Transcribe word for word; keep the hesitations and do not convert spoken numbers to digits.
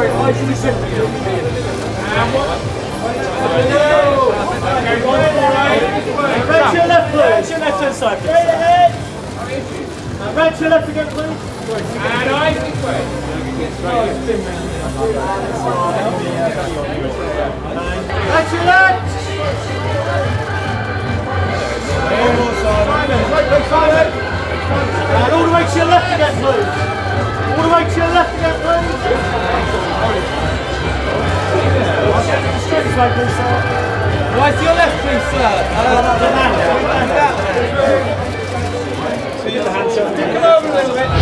Round to your left, please. Round to your left hand side, please. Straight ahead. Round to your left again, please. And I think way. Round to your left. Simon. And all the way to your left again, please. All the way to your left again, please. Straight this way, please, sir. Right to your left, please, sir. Uh, the hand, the hand. So you have the hand, sir. Come over a little bit.